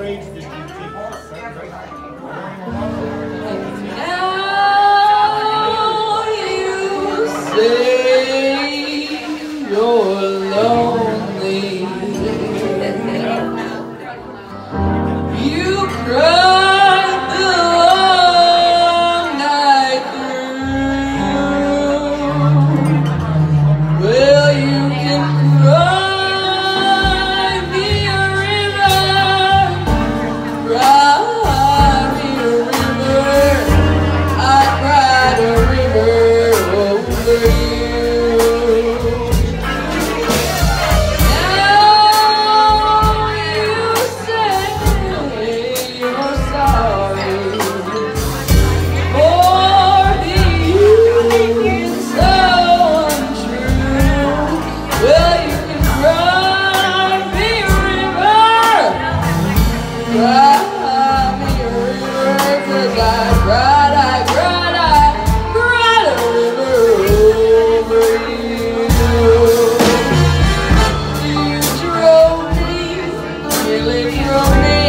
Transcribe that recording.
Now you say you're lonely. You cried the long night through. Well, you can cry me a river, cry me a river. I cried a river over you. Now you say you're sorry for being so untrue. Well, you can cry me a river, cry me a river, 'cause I cried a river over you. You drove me, really drove me